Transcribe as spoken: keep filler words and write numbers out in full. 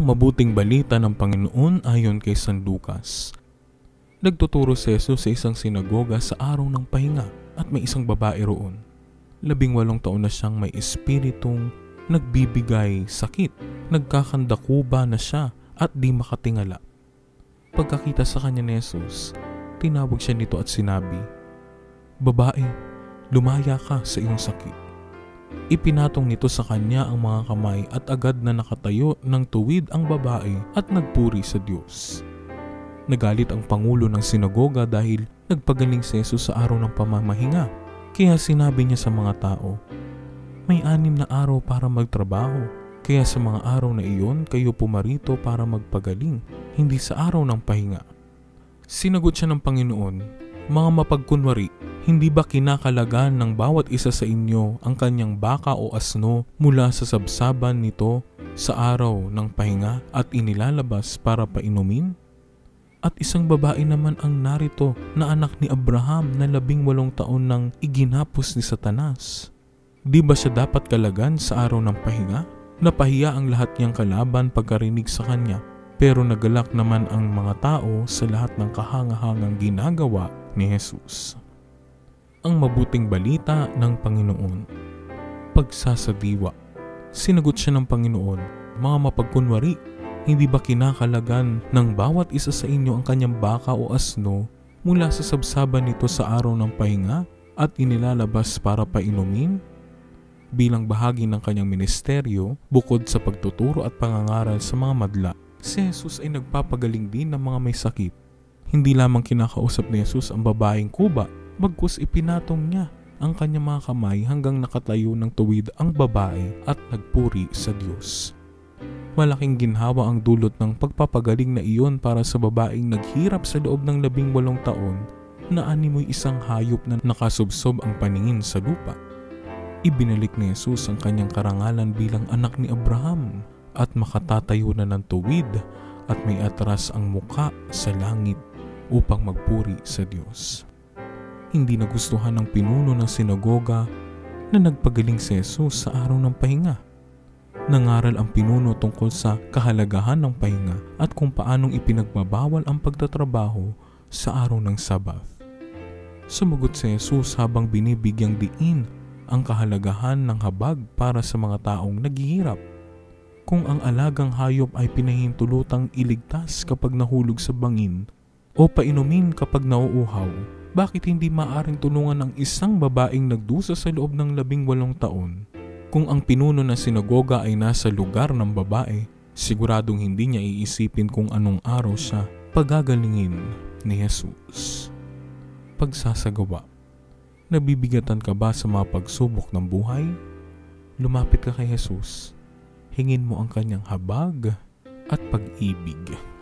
Ang mabuting balita ng Panginoon ayon kay San Lucas. Nagtuturo si Jesus sa isang sinagoga sa araw ng pahinga at may isang babae roon. Labing walong taon na siyang may espiritong nagbibigay sakit. Nagkakandakuba na siya at di makatingala. Pagkakita sa kanya ni Jesus, tinawag siya nito at sinabi, "Babae, lumaya ka sa iyong sakit." Ipinatong nito sa kanya ang mga kamay at agad na nakatayo ng tuwid ang babae at nagpuri sa Diyos. Nagalit ang pangulo ng sinagoga dahil nagpagaling si Jesus sa araw ng pamamahinga. Kaya sinabi niya sa mga tao, "May anim na araw para magtrabaho. Kaya sa mga araw na iyon kayo pumarito para magpagaling, hindi sa araw ng pahinga." Sinagot siya ng Panginoon, "Mga mapagkunwari, hindi ba kinakalagan ng bawat isa sa inyo ang kanyang baka o asno mula sa sabsaban nito sa araw ng pahinga at inilalabas para painumin? At isang babae naman ang narito na anak ni Abraham na labing walong taon nang iginapos ni Satanas. Di ba siya dapat kalagan sa araw ng pahinga?" Napahiya ang lahat niyang kalaban pagkarinig sa kanya, pero nagalak naman ang mga tao sa lahat ng kahangahangang ginagawa ni Jesus. Ang mabuting balita ng Panginoon. Pagsasadiwa. Sinagot siya ng Panginoon, "Mga mapagkunwari, hindi ba kinakalagan ng bawat isa sa inyo ang kanyang baka o asno mula sa sabsaban nito sa araw ng pahinga at inilalabas para painumin?" Bilang bahagi ng kanyang ministeryo, bukod sa pagtuturo at pangangaral sa mga madla, si Jesus ay nagpapagaling din ng mga may sakit. Hindi lamang kinakausap ni Jesus ang babaeng kuba, bagkus ipinatong niya ang kanyang mga kamay hanggang nakatayo ng tuwid ang babae at nagpuri sa Diyos. Malaking ginhawa ang dulot ng pagpapagaling na iyon para sa babaeng naghirap sa loob ng labing walong taon na animoy isang hayop na nakasubsob ang paningin sa lupa. Ibinalik ni Jesus ang kanyang karangalan bilang anak ni Abraham at makatatayo na ng tuwid at may atras ang muka sa langit upang magpuri sa Diyos. Hindi nagustuhan ng pinuno ng sinagoga na nagpagaling si Jesus sa araw ng pahinga. Nangaral ang pinuno tungkol sa kahalagahan ng pahinga at kung paanong ipinagbabawal ang pagtatrabaho sa araw ng Sabath. Sumagot si Jesus habang binibigyang diin ang kahalagahan ng habag para sa mga taong naghihirap. Kung ang alagang hayop ay pinahintulutang iligtas kapag nahulog sa bangin o painumin kapag nauuhaw, bakit hindi maaring tulungan ang isang babaeng nagdusa sa loob ng labing walong taon? Kung ang pinuno ng sinagoga ay nasa lugar ng babae, siguradong hindi niya iisipin kung anong araw siya pagagalingin ni Jesus. Pagsasagawa. Nabibigatan ka ba sa mga pagsubok ng buhay? Lumapit ka kay Jesus. Hingin mo ang kanyang habag at pag-ibig.